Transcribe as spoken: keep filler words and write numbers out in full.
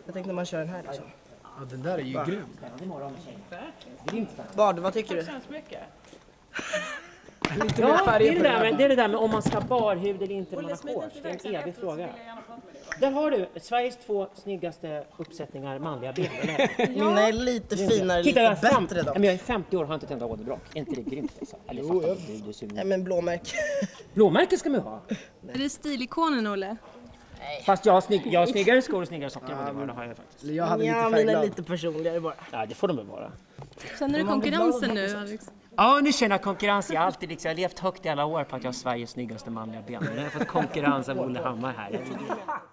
Jag tänkte man kör den här liksom. Ja, den där är ju grym. Bard, vad tycker du? Ja, det är det, där med, det är det där med om man ska ha barhud eller inte när man har shorts. Det är en evig fråga. Där har du Sveriges två snyggaste uppsättningar manliga bilder. Mina är lite finare, Titta, lite jag, bättre dock. men jag är femtio år och har inte ett enda åderbråck. Är inte det grymt alltså? Eller Jo, jag... du, du, du Nej, men blåmärke. Blåmärke ska man ha. Är det stilikonen, Olle? Fast jag har, snygg, jag har snyggare skor och snyggare sockor. Ja, men det har jag faktiskt. Jag hade Ja, lite mina är färgglad. lite personligare bara. Ja, det får de väl vara. Känner du konkurrensen nu, Alex? Ja, nu känner jag konkurrens. Jag har alltid liksom, jag har levt högt i alla år på att jag har Sveriges snyggaste manliga ben. Nu har jag fått konkurrens av Olle Hammar här.